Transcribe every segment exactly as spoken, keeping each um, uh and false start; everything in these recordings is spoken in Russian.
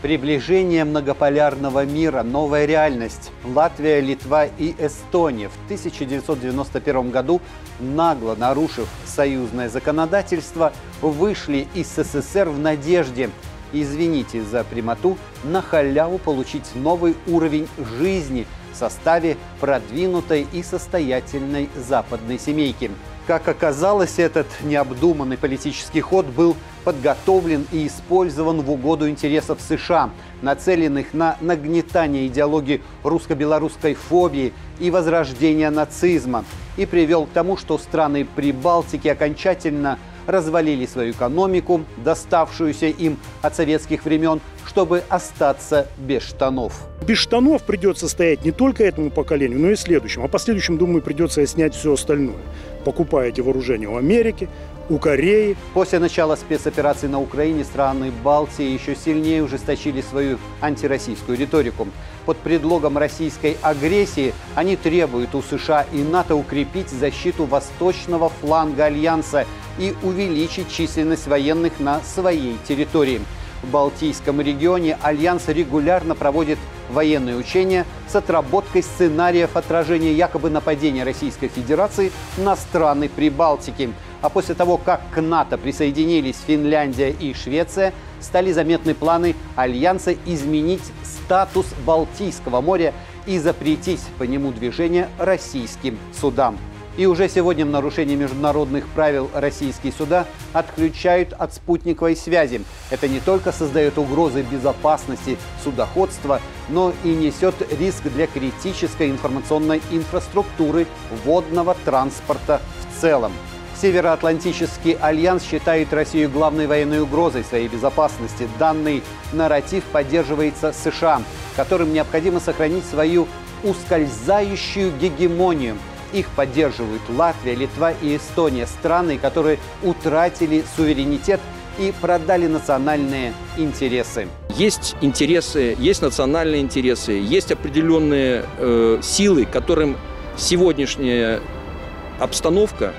Приближение многополярного мира, новая реальность. Латвия, Литва и Эстония в тысяча девятьсот девяносто первом году, нагло нарушив союзное законодательство, вышли из СССР в надежде, извините за прямоту, на халяву получить новый уровень жизни в составе продвинутой и состоятельной западной семейки. Как оказалось, этот необдуманный политический ход был подготовлен и использован в угоду интересов США, нацеленных на нагнетание идеологии русско-белорусской фобии и возрождения нацизма, и привел к тому, что страны Прибалтики окончательно развалили свою экономику, доставшуюся им от советских времен, чтобы остаться без штанов. Без штанов придется стоять не только этому поколению, но и следующему. А последующему, думаю, придется снять все остальное. Покупая эти вооружения у Америки, у Кореи. После начала спецоперации на Украине страны Балтии еще сильнее ужесточили свою антироссийскую риторику. Под предлогом российской агрессии они требуют у США и НАТО укрепить защиту восточного фланга Альянса и увеличить численность военных на своей территории. В Балтийском регионе Альянс регулярно проводит военные учения с отработкой сценариев отражения якобы нападения Российской Федерации на страны Прибалтики. А после того, как к НАТО присоединились Финляндия и Швеция, стали заметны планы Альянса изменить статус Балтийского моря и запретить по нему движение российским судам. И уже сегодня в нарушении международных правил российские суда отключают от спутниковой связи. Это не только создает угрозы безопасности судоходства, но и несет риск для критической информационной инфраструктуры водного транспорта в целом. Североатлантический альянс считает Россию главной военной угрозой своей безопасности. Данный нарратив поддерживается США, которым необходимо сохранить свою ускользающую гегемонию. Их поддерживают Латвия, Литва и Эстония, страны, которые утратили суверенитет и продали национальные интересы. Есть интересы, есть национальные интересы, есть определенные э, силы, которым сегодняшняя обстановка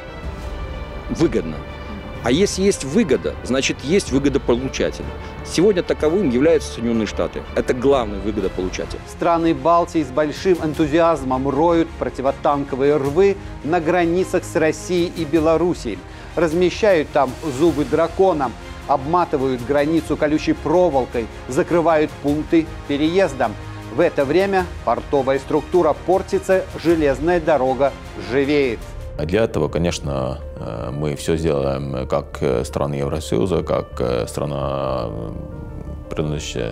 выгодна. А если есть выгода, значит есть выгодополучатель. Сегодня таковым являются Соединенные Штаты. Это главный выгодополучатель. Страны Балтии с большим энтузиазмом роют противотанковые рвы на границах с Россией и Белоруссией. Размещают там зубы дракона, обматывают границу колючей проволокой, закрывают пункты переезда. В это время портовая структура портится, железная дорога живеет. Для этого, конечно, мы все сделаем как страна Евросоюза, как страна, принадлежащая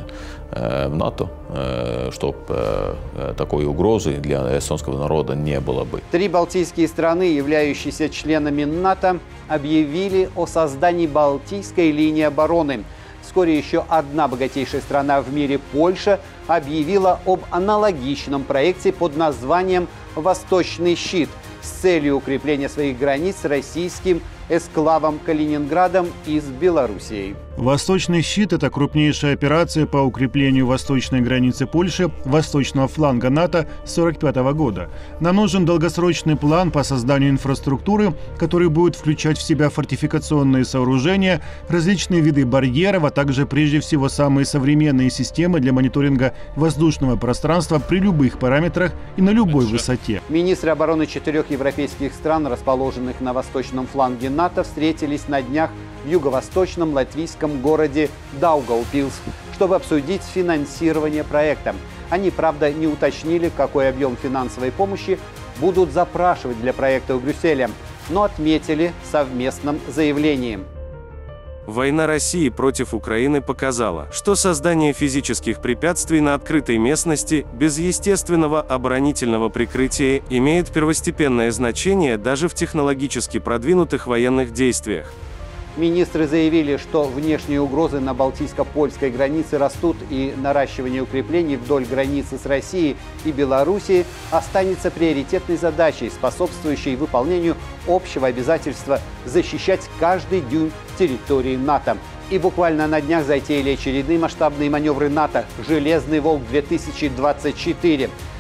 в НАТО, чтобы такой угрозы для эстонского народа не было бы. Три балтийские страны, являющиеся членами НАТО, объявили о создании Балтийской линии обороны. Вскоре еще одна богатейшая страна в мире, Польша, объявила об аналогичном проекте под названием «Восточный щит» с целью укрепления своих границ с российским эсклавом Калининградом и с Белоруссией. «Восточный щит» — это крупнейшая операция по укреплению восточной границы Польши, восточного фланга НАТО с сорок пятого года. Нам нужен долгосрочный план по созданию инфраструктуры, который будет включать в себя фортификационные сооружения, различные виды барьеров, а также прежде всего самые современные системы для мониторинга воздушного пространства при любых параметрах и на любой высоте. Министры обороны четырех европейских стран, расположенных на восточном фланге НАТО, встретились на днях в юго-восточном латвийском городе Даугавпилс, чтобы обсудить финансирование проекта. Они, правда, не уточнили, какой объем финансовой помощи будут запрашивать для проекта у Брюсселя, но отметили в совместном заявлении. Война России против Украины показала, что создание физических препятствий на открытой местности без естественного оборонительного прикрытия имеет первостепенное значение даже в технологически продвинутых военных действиях. Министры заявили, что внешние угрозы на балтийско-польской границе растут, и наращивание укреплений вдоль границы с Россией и Белоруссией останется приоритетной задачей, способствующей выполнению общего обязательства защищать каждый дюйм территории НАТО. И буквально на днях затеяли очередные масштабные маневры НАТО «Железный волк-две тысячи двадцать четыре».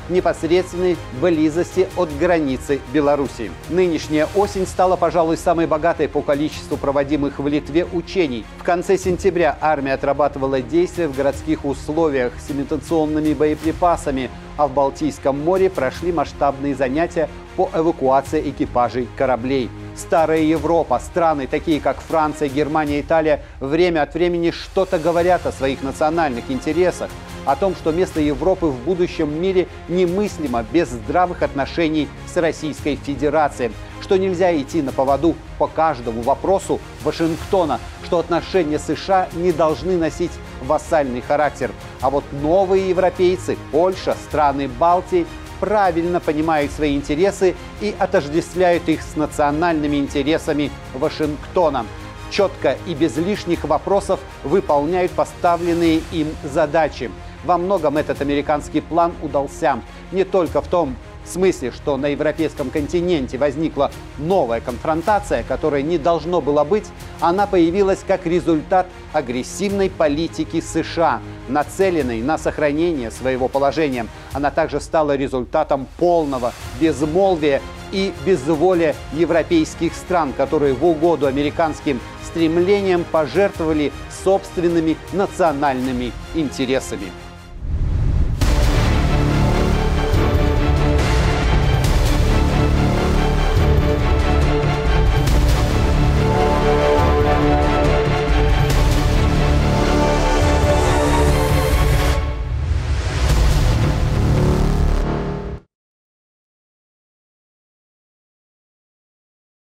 в непосредственной близости от границы Беларуси. Нынешняя осень стала, пожалуй, самой богатой по количеству проводимых в Литве учений. В конце сентября армия отрабатывала действия в городских условиях с имитационными боеприпасами, а в Балтийском море прошли масштабные занятия по эвакуации экипажей кораблей. Старая Европа, страны такие как Франция, Германия, Италия, время от времени что-то говорят о своих национальных интересах, о том, что место Европы в будущем мире немыслимо без здравых отношений с Российской Федерацией, что нельзя идти на поводу по каждому вопросу Вашингтона, что отношения США не должны носить вассальный характер. А вот новые европейцы, Польша, страны Балтии, правильно понимают свои интересы и отождествляют их с национальными интересами Вашингтона. Четко и без лишних вопросов выполняют поставленные им задачи. Во многом этот американский план удался. Не только в том смысле, что на европейском континенте возникла новая конфронтация, которой не должно было быть, она появилась как результат агрессивной политики США, нацеленной на сохранение своего положения. Она также стала результатом полного безмолвия и безволия европейских стран, которые в угоду американским стремлениям пожертвовали собственными национальными интересами.